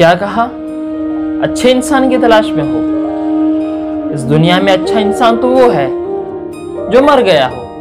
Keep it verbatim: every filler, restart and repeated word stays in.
क्या कहा? अच्छे इंसान की तलाश में हो? इस दुनिया में अच्छा इंसान तो वो है जो मर गया हो।